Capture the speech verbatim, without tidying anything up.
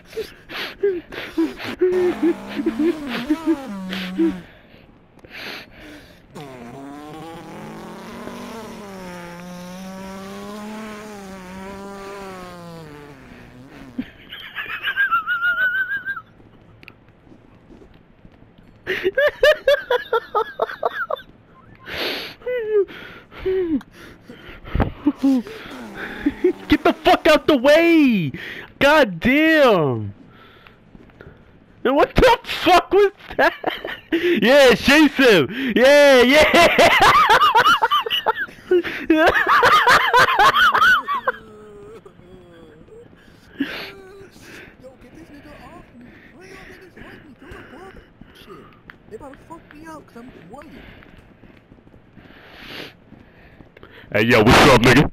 Get the fuck out the way! God damn! And what the fuck was that? Yeah, chase him! Yeah, yeah! Yo, get this nigga off me. Why y'all niggas hate me? Throw the ball. Shit. They about to fuck me up because I'm white. Hey, yo, what's up, nigga?